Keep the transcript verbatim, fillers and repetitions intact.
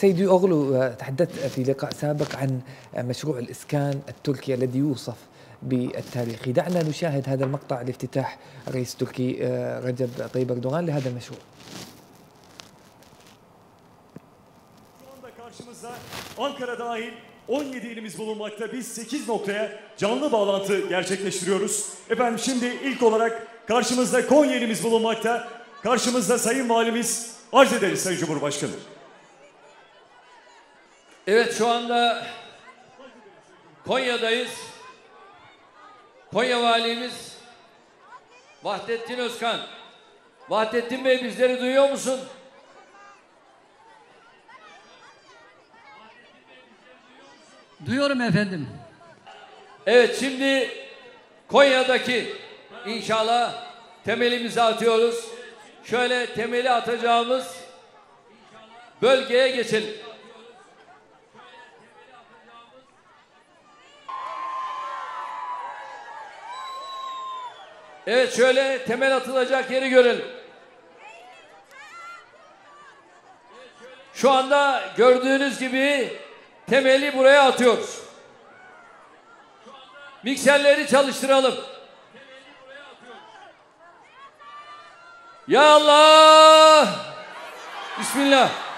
سيدي أوغلو، تحدثت في لقاء سابق عن مشروع الإسكان التركي الذي يوصف بالتاريخي. دعنا نشاهد هذا المقطع لافتتاح الرئيس التركي رجب طيب أردوغان لهذا المشروع. Şu anda karşımızda Ankara dahil on yedi ilimiz bulunmakta. Biz sekiz noktaya canlı bağlantı gerçekleştiriyoruz. Efendim şimdi ilk olarak karşımızda Konya ilimiz bulunmakta. Karşımızda Sayın Valimiz, arz ederiz Sayın Cumhurbaşkanı. Evet, şu anda Konya'dayız. Konya Valimiz Vahdettin Özkan. Vahdettin Bey, bizleri duyuyor musun? Duyuyorum efendim. Evet, şimdi Konya'daki inşallah temelimizi atıyoruz. Şöyle temeli atacağımız bölgeye geçelim. Evet, şöyle temel atılacak yeri görelim. Şu anda gördüğünüz gibi temeli buraya atıyoruz. Mikserleri çalıştıralım. Ya Allah! Bismillah.